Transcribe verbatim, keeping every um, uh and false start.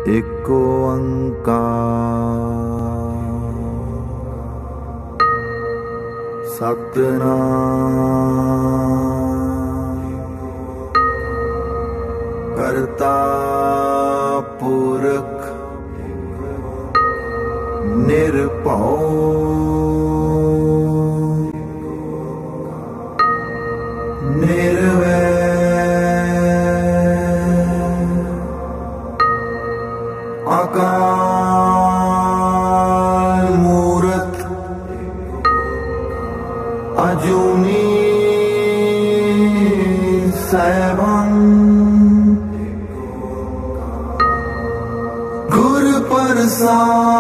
एक ओंकार सतनाम करता पुरख निर्भौ निर्वैर अकाल मूरत अजूनी सैभं गुर प्रसाद